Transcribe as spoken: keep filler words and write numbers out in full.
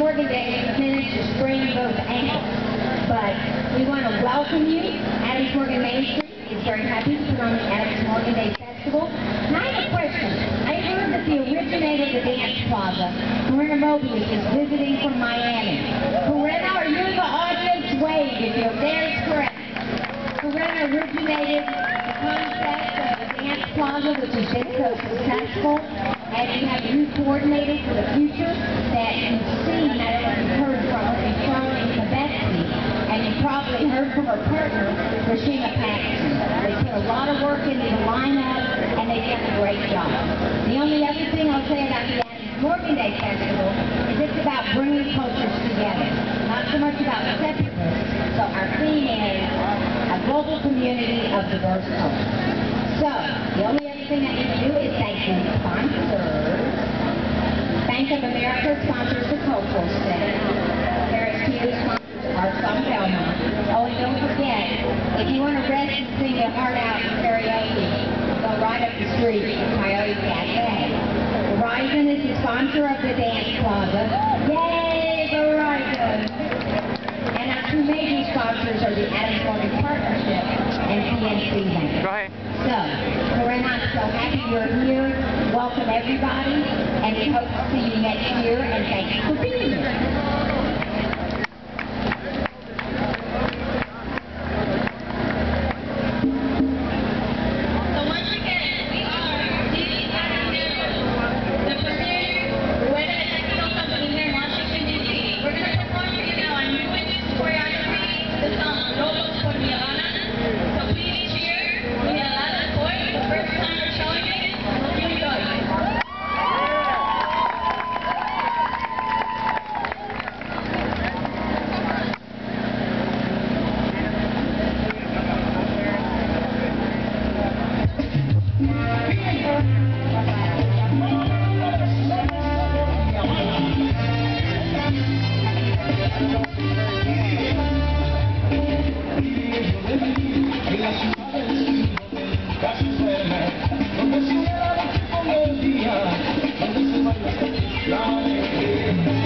Morgan Day managed to sprain both ankles. But we want to welcome you. Adams Morgan Main Street is very happy to put on the Adams Morgan Day Festival. And I have a question. I heard that the originator of the Dance Plaza, Corinna Mobius, is visiting from Miami. Corinna, are you in the audience? Wave if you're there. It's correct. Corinna originated the concept of the Dance Plaza, which has been so successful, and you have you coordinated for the future that you've seen, not only heard from her in Charlie and Betsy, and you probably heard from her partner, Rashina Paxton. They put a lot of work into the lineup, and they've done a great job. The only other thing I'll say about the Adams Morgan Day Festival is it's about bringing cultures together, not so much about separateness. So our theme is a global community of diverse cultures. So, the only other thing I need to do is thank the sponsors. Bank of America sponsors the Cultural Center. Paris Q sponsors Arts on Belmont. Oh, and don't forget, if you want to rest and sing your heart out in karaoke, go right up the street to Coyote Cafe. Verizon is the sponsor of the Dance Plaza. Yay, Verizon! And our two major sponsors are the Adams Morgan Partnership and P N C Bank. Go ahead. So, Corinna, I'm so happy you're here. Welcome everybody, and we hope to see you next year, and thank you for being here. Donde se vaya, donde se vaya,